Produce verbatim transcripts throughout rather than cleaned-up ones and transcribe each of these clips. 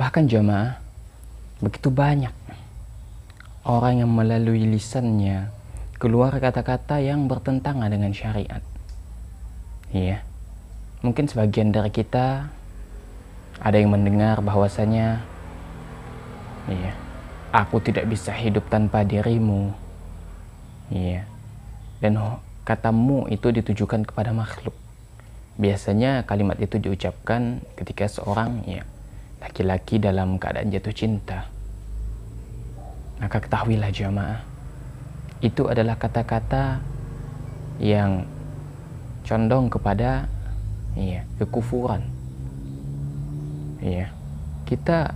Bahkan jamaah, begitu banyak orang yang melalui lisannya keluar kata-kata yang bertentangan dengan syariat. Iya, mungkin sebagian dari kita ada yang mendengar bahwasanya, iya, aku tidak bisa hidup tanpa dirimu. Iya, dan katamu itu ditujukan kepada makhluk. Biasanya kalimat itu diucapkan ketika seorang, ya, laki-laki dalam keadaan jatuh cinta. Maka ketahuilah jamaah, itu adalah kata-kata yang condong kepada, iya, kekufuran. Iya, kita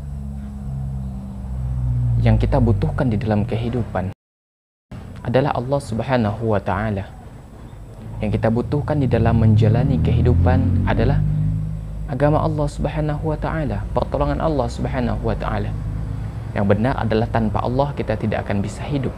yang kita butuhkan di dalam kehidupan adalah Allah Subhanahu wa Ta'ala. Yang kita butuhkan di dalam menjalani kehidupan adalah agama Allah Subhanahu wa Ta'ala, pertolongan Allah Subhanahu wa Ta'ala. Yang benar adalah tanpa Allah kita tidak akan bisa hidup.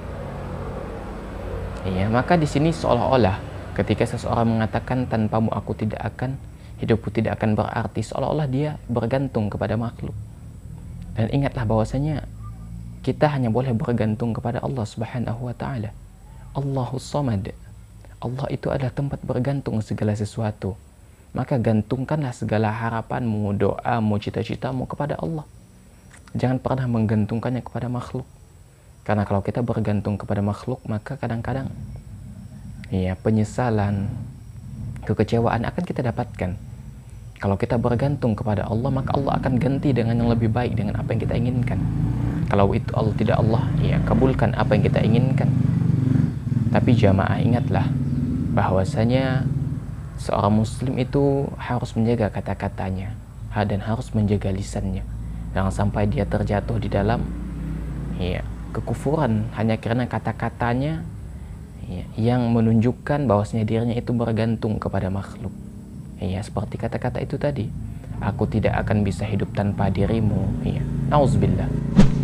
Iya, maka di sini seolah-olah ketika seseorang mengatakan tanpamu aku tidak akan, hidupku tidak akan berarti, seolah-olah dia bergantung kepada makhluk. Dan ingatlah bahwasanya kita hanya boleh bergantung kepada Allah Subhanahu wa Ta'ala. Allahus Samad. Allah itu adalah tempat bergantung segala sesuatu. Maka gantungkanlah segala harapanmu, doamu, cita-citamu kepada Allah. Jangan pernah menggantungkannya kepada makhluk. Karena kalau kita bergantung kepada makhluk, maka kadang-kadang, ya, penyesalan, kekecewaan akan kita dapatkan. Kalau kita bergantung kepada Allah, maka Allah akan ganti dengan yang lebih baik, dengan apa yang kita inginkan. Kalau itu Allah tidak Allah, ya, kabulkan apa yang kita inginkan. Tapi jamaah, ingatlah bahwasanya seorang muslim itu harus menjaga kata-katanya dan harus menjaga lisannya. Jangan sampai dia terjatuh di dalam, ya, kekufuran hanya karena kata-katanya, ya, yang menunjukkan bahwasanya dirinya itu bergantung kepada makhluk. Ya, seperti kata-kata itu tadi, aku tidak akan bisa hidup tanpa dirimu. Ya, nauzubillah.